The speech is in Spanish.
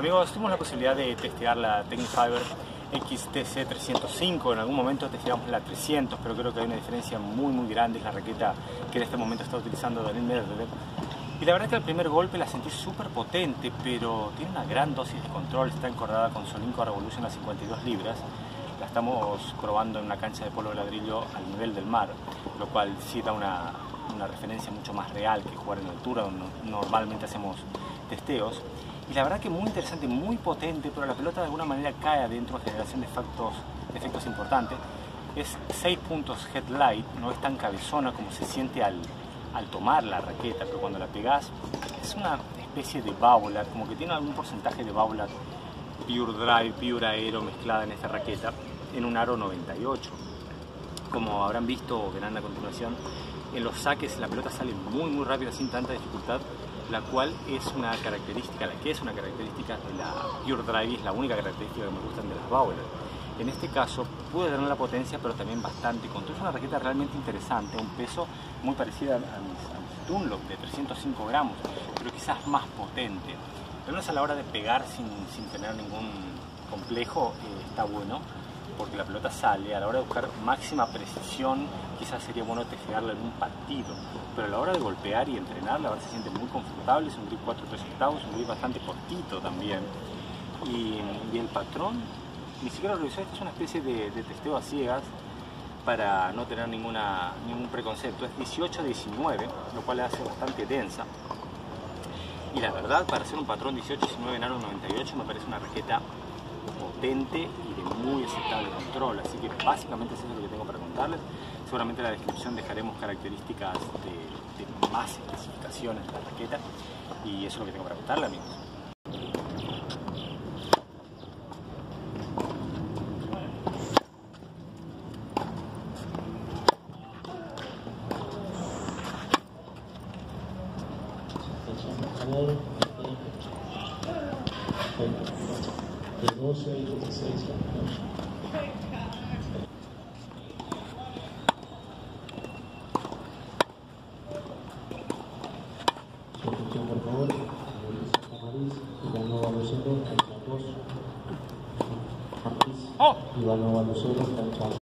Amigos, tuvimos la posibilidad de testear la Tecnifiber XTC 305. En algún momento testeamos la 300, pero creo que hay una diferencia muy grande. Es la raqueta que en este momento está utilizando Daniel Medvedev. Y la verdad que al primer golpe la sentí súper potente, pero tiene una gran dosis de control. Está encordada con Solinco Revolution a 52 libras. La estamos probando en una cancha de polvo de ladrillo al nivel del mar, lo cual sí da una referencia mucho más real que jugar en altura, donde normalmente hacemos testeos. Y la verdad que muy interesante, muy potente, pero la pelota de alguna manera cae adentro, generación de efectos importantes. Es 6 puntos headlight, no es tan cabezona como se siente al tomar la raqueta, pero cuando la pegás es una especie de bowler, como que tiene algún porcentaje de bowler pure drive, pure aero mezclada en esta raqueta, en un aro 98. Como habrán visto o verán a continuación, en los saques la pelota sale muy rápida sin tanta dificultad, la cual es una característica, de la Pure Drive, es la única característica que me gustan de las Bowler. En este caso pude tener la potencia, pero también bastante control. Es una raqueta realmente interesante, un peso muy parecido a mis Dunlop de 305 gramos, pero quizás más potente. Pero a la hora de pegar sin tener ningún complejo, está bueno, porque la pelota sale. A la hora de buscar máxima precisión, quizás sería bueno testearla en un partido, pero a la hora de golpear y entrenar, la verdad se siente muy confortable. Es un grip 4/3 un grip bastante cortito también, y el patrón ni siquiera lo revisé. Esto es una especie de testeo a ciegas para no tener ningún preconcepto. Es 18-19, lo cual la hace bastante densa, y la verdad, para hacer un patrón 18-19 en aro 98 me parece una raqueta potente y de muy aceptable control. Así que básicamente eso es lo que tengo para contarles. Seguramente en la descripción dejaremos características de más especificaciones de la raqueta, y eso es lo que tengo para contarles, amigos. De 12 y 16 años. Su atención, por favor. Iván Balocero, cancha 2. Iván Balocero, cancha